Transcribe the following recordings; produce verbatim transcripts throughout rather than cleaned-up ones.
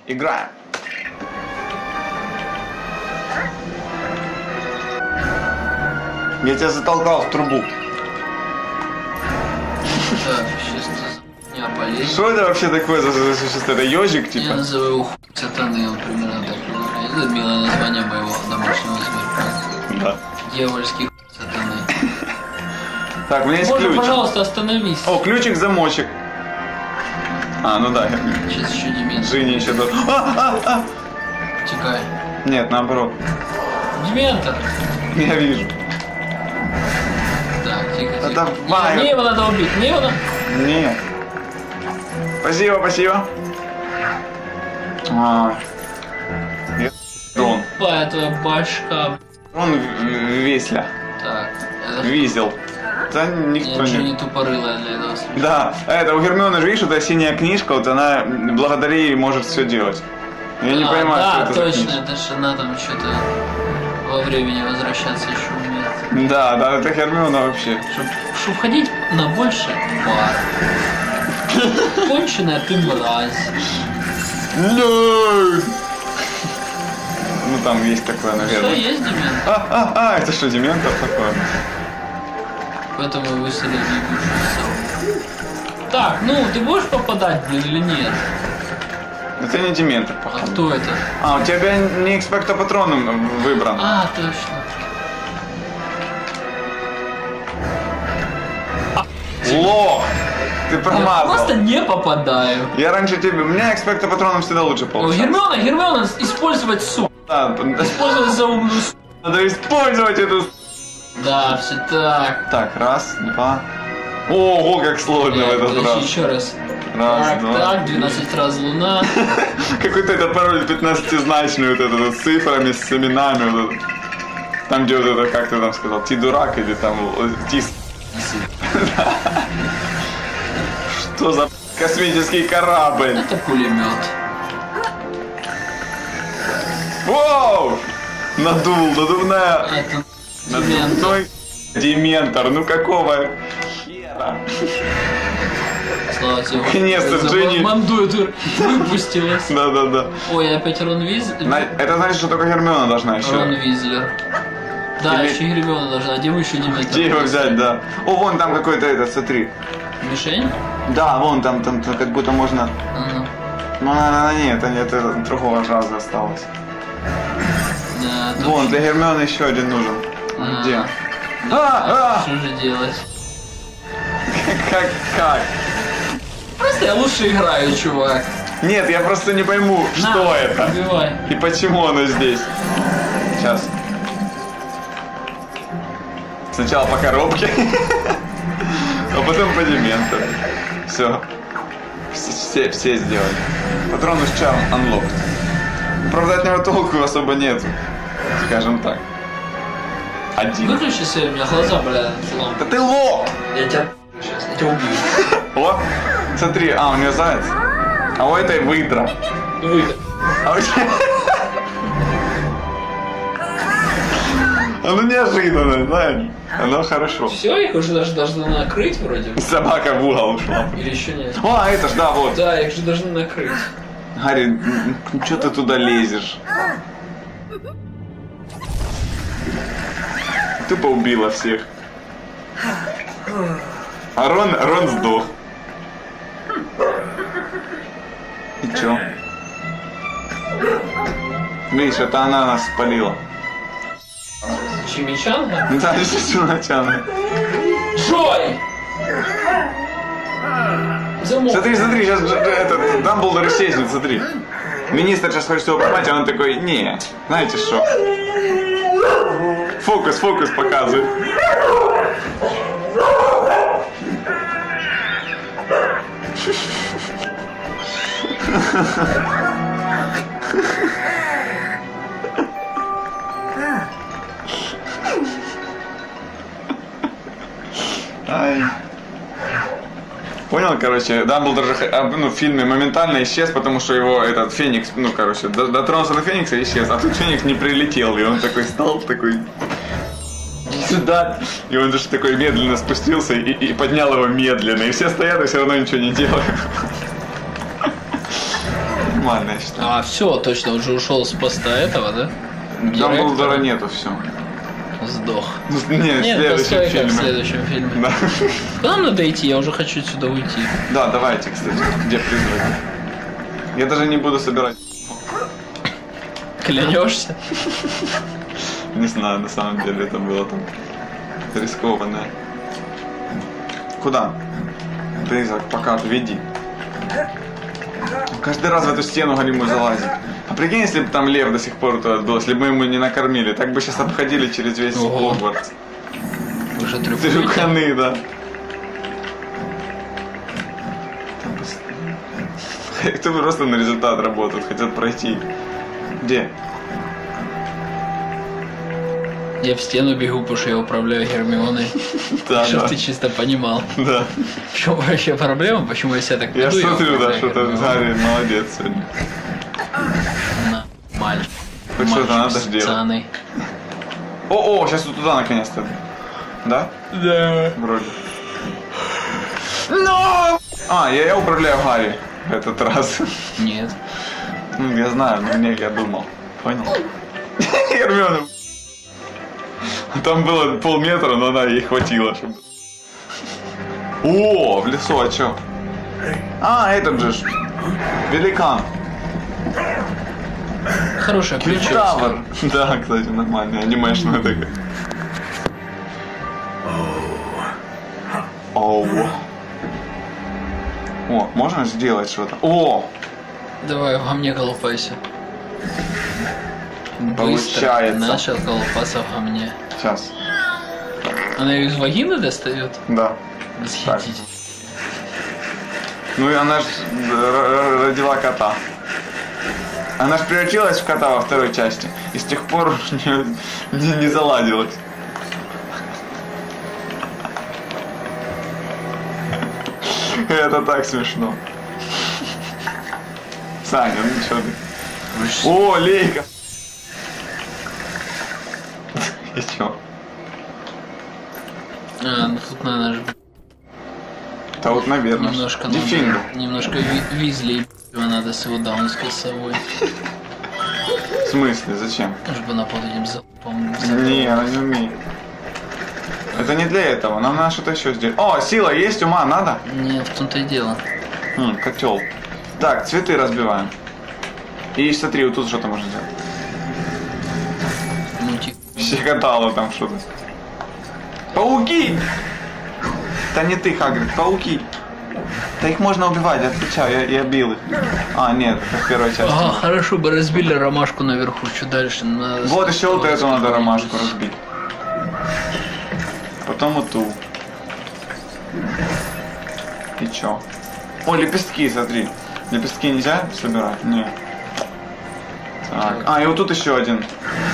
Играем. Я тебя затолкал в трубу. Так, сейчас не болезнь. Что это вообще такое за существо? Это ежик типа? Я называю его хуй сатаны, он примерно так говорит. Это милое название моего домашнего зверька. Да. Дьявольский хуй сатаны. Так, у меня есть Можно, ключ. пожалуйста, остановись. О, ключик, замочек. А, ну да. Сейчас еще Дементор. Женя еще тут. А, а, а. Текай. Нет, наоборот. Дементор. Я вижу. Так, тихо, тихо. Это Не, Майя. мне его надо убить, мне его надо... Нет. Спасибо, спасибо. А. Я- Дрон. Тупая твоя башка. Он весля. Так, это... Визел. Да никто Я же не... не тупорылая для этого случая. Да, это у Гермионы же, видишь, вот эта синяя книжка, вот она благодаря ей может все делать. Я не а, понимаю, да, что это за точно, книжка. это же она там что-то во времени возвращаться еще умеет. Да, да, это Гермиона вообще. Чтоб ходить на больше пар. Конченая ты мразь. Ну там есть такое, Что наверное. есть, Дементор? А, а, а, это что, Дементор такой? Поэтому вы выселили бегущую сову. Так, ну, ты будешь попадать или нет? Это не Дементор, А походу. кто это? А, у тебя не экспекто патроном выбран. А, точно. Лох! Ты Я промазал. просто не попадаю. Я раньше тебе... У меня экспекто патроном всегда лучше О, получалось. Гермиона, Гермиона, использовать суп. Да, Использовать заумную суп. надо использовать эту... Да, все так. Так, раз, два... Ого, как сложно в Э, этот подожди, раз. еще раз. Раз, так, два. так, двенадцать раз луна. Какой-то этот пароль пятнадцатизначный, вот этот вот, с цифрами, с именами. Вот этот. Там, где вот это, как ты там сказал, ти дурак или там ти... Что за космический корабль? Это пулемет. Воу! Надул, надувная... Это Дементор. Надувной Дементор, ну какого хера? Слава тебе. Наконец-то За Джинни. Манду эту выпустилась. Да-да-да. Ой, опять Рон Визлер. На- Это значит, что только Гермиона должна еще. Рон Визлер. Да, Или- еще и Гермиона должна. А где мы еще Дементор? Где его взять, да? О, вон там какой-то этот, смотри. Мишень? Да, вон там, там, там как будто можно... Ага. Ну, она, нет, это, это другого раза осталось. Да, Вон, точно. для Гермионы еще один нужен. А. Где? Да, А, что же делать? а! Как, как? Просто я лучше играю, чувак. Нет, я просто не пойму, На, что это. убивай. И почему оно здесь. Сейчас. Сначала по коробке, а потом по Дементору. Все. Все, все сделали. Патронус Charm Unlocked. Правда, от него толку особо нет. Скажем так. Один. Выключи свет, у меня глаза, бля, слом. Да ты лох! Я тебя сейчас, я тебя убью. О, смотри, а, у нее заяц. А у этой выдра. Выйди. А у тебя... Оно неожиданно, знаешь. Оно хорошо. Все, их уже даже должны накрыть вроде бы. Собака в угол ушла. Или еще нет? О, а это ж, да, вот. Да, их же должны накрыть. Гарри, что ты туда лезешь? Тупо убила всех. А Рон, Рон сдох. И чё? Видишь, это она нас спалила. Чимичанга? Да, действительно, начало. Джой! Замок. Смотри, смотри, сейчас этот Дамблдор исчезнет, смотри. Министр сейчас хочет его поймать, а он такой, не, знаете что? Фокус, фокус показывает. Ай. Понял, короче, Дамблдор же ну, в фильме моментально исчез, потому что его этот Феникс, ну, короче, дотронулся до Феникса и исчез, а тут Феникс не прилетел, и он такой стал, такой сюда, и он даже такой медленно спустился и, и поднял его медленно, и все стоят и все равно ничего не делают. нормально, я считаю. А, все, точно, уже ушел с поста этого, да? Дамблдора нету, все. Сдох. Не, в Нет, следующем постой, как в фильме. следующем фильме. Да. Куда нам надо идти? Я уже хочу отсюда уйти. Да, давайте, кстати. Где призраки? Я даже не буду собирать. Клянешься? Не знаю, на самом деле это было там рискованное. Куда? Призрак, пока, веди. Каждый раз в эту стену голимую залазит. А прикинь, если бы там лев до сих пор туда был, если бы мы ему не накормили, так бы сейчас обходили через весь Хогвартс. Уже трюканы. Трюканы, да. Кто просто на результат работают, хотят пройти. Где? Я в стену бегу, потому что я управляю Гермионой. Да, Чтоб да. ты чисто понимал. Да. В чем вообще проблема? Почему я себя так Я веду? смотрю, да, управляю что-то Гермионой. Гарри молодец сегодня. На, мальчик. Хоть что-то Мальчик надо с сделать. пацаной. О, о, сейчас вот туда наконец-то. Да? Да. Вроде. Но! А, я, я управляю Гарри в этот раз. Нет. Ну, я знаю, но мне я думал. Понял? Гермиона. Там было полметра, но она ей хватило, чтобы... О, в лесу, а чё? А, этот же ж. Великан. Хорошая прическа. Кентавр. Да, кстати, нормально. Анимешная такая. Оу. О, можно сделать что-то? О! Давай, во мне колупайся. Быстро Получается. начал колупаться в говне. Сейчас. Она ее из вагины достает? Да. Восхитительно. Ну и она ж р- р- родила кота. Она ж превратилась в кота во второй части. И с тех пор не, не, не заладилась. Это так смешно. Саня, ну что ты? О, Лейка! И чё? А, ну тут надо же Да вот, наверное. немножко, Дефинду. надо, немножко ви- визли надо с его даунской совой. В смысле? Зачем? Чтобы она под этим залпом. Не, она не умеет. Это не для этого, нам надо что-то еще сделать. О, сила есть, ума надо? Нет, в том-то и дело. Хм, котел. Так, цветы разбиваем. И смотри, вот тут что-то можно сделать. Ну, типа, Щекотало там что-то. Пауки! Да не ты, Хагрид, пауки. Да их можно убивать, я отвечаю, я, я бил их. А, нет, это в первой части. ага, хорошо бы разбили ромашку наверху, что дальше? Надо Вот еще вот эту надо какую-нибудь. ромашку разбить. Потом вот ту. И чё? О, лепестки, смотри. Лепестки нельзя собирать? Нет. Так. А, и вот тут еще один.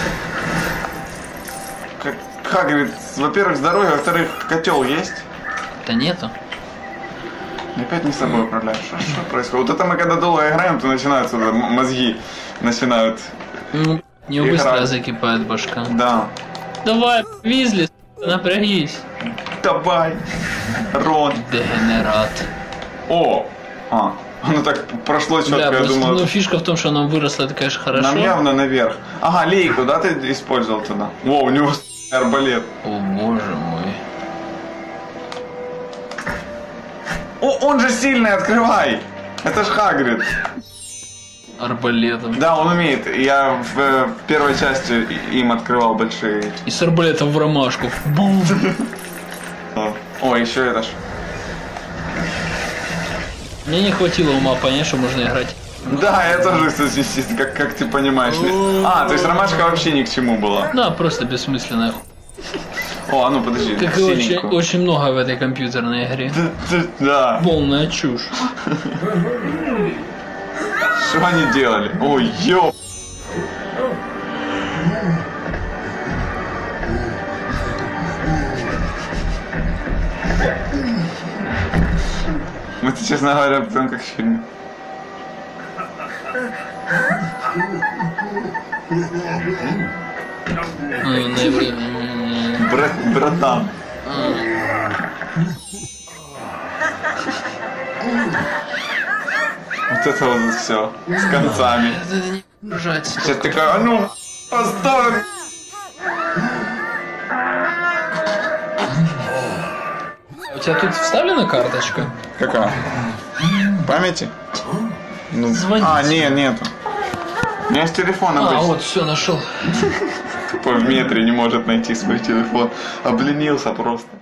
Как, Хагрид, во-первых, здоровье, во-вторых, котел есть. Да нету. И опять не собой управляешь. Что, что происходит? Вот это мы когда долго играем, то начинаются м- мозги начинают. Ну, не Игра. быстро закипает башка. Да. Давай, Визли, напрягись. Давай. Рон. Дегенерат. О! А, оно так прошло четко, Бля, я просто, думал. ну, фишка в том, что она выросла, это, конечно, хорошо. Нам явно наверх. Ага, лейку, да, ты использовал туда? Во, у него арбалет. О, боже мой. О, он же сильный, открывай! Это ж Хагрид. Арбалетом. Да, он умеет. Я в, э, в первой части им открывал большие эти. И с арбалетом в ромашку. Бум. О, О, еще это ж. Мне не хватило ума понять, что можно играть. Да, я тоже, кстати, как, как ты понимаешь. ли- А, то есть ромашка вообще ни к чему была. Да, просто бессмысленная ху... О, а ну подожди, Как и очень, синенькую. очень много в этой компьютерной игре. Да. Полная чушь. Что они делали? Ой, ёп. Мы-то, честно говоря, прям как в фильме. Ну, наверное, Брат, братан. Вот это вот все. С концами. Это не держать. Сейчас такая, а ну, постой! У тебя тут вставлена карточка? Какая? Памяти? Ну, Звонить. а, не, нету. У меня с телефона А, обычно. вот, все, нашел. Тупо в метре не может найти свой телефон. Обленился просто.